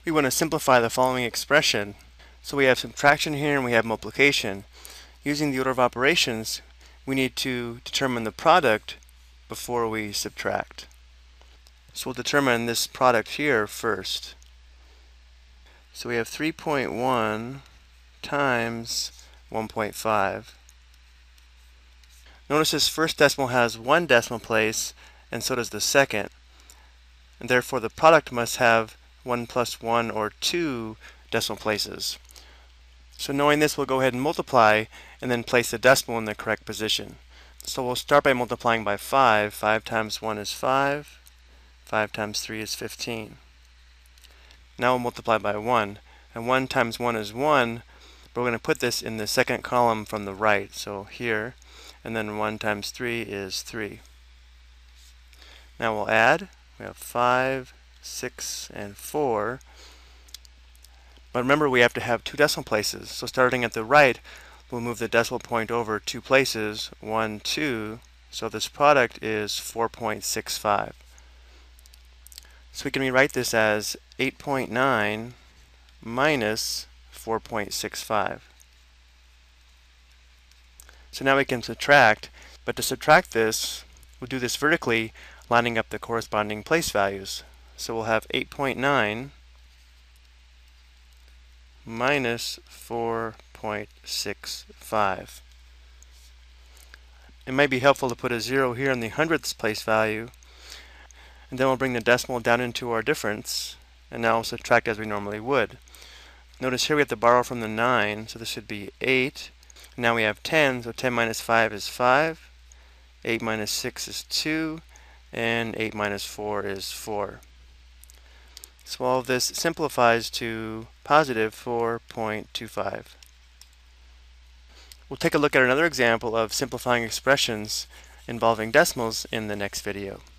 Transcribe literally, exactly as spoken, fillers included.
We want to simplify the following expression. So we have subtraction here and we have multiplication. Using the order of operations, we need to determine the product before we subtract. So we'll determine this product here first. So we have three point one times one point five. Notice this first decimal has one decimal place, and so does the second. And therefore the product must have one plus one or two decimal places. So knowing this, we'll go ahead and multiply and then place the decimal in the correct position. So we'll start by multiplying by five. five times one is five. five times three is fifteen. Now we'll multiply by one. And one times one is one, but we're going to put this in the second column from the right. So here, and then one times three is three. Now we'll add. We have five, six, and four. But remember, we have to have two decimal places. So starting at the right, we'll move the decimal point over two places, one, two. So this product is four point six five. So we can rewrite this as eight point nine minus four point six five. So now we can subtract, but to subtract this, we'll do this vertically, lining up the corresponding place values. So we'll have eight point nine minus four point six five. It might be helpful to put a zero here in the hundredths place value, and then we'll bring the decimal down into our difference, and now we'll subtract as we normally would. Notice here we have to borrow from the nine, so this should be eight. Now we have ten, so ten minus five is five. eight minus six is two. And eight minus four is four. So all of this simplifies to positive four point two five. We'll take a look at another example of simplifying expressions involving decimals in the next video.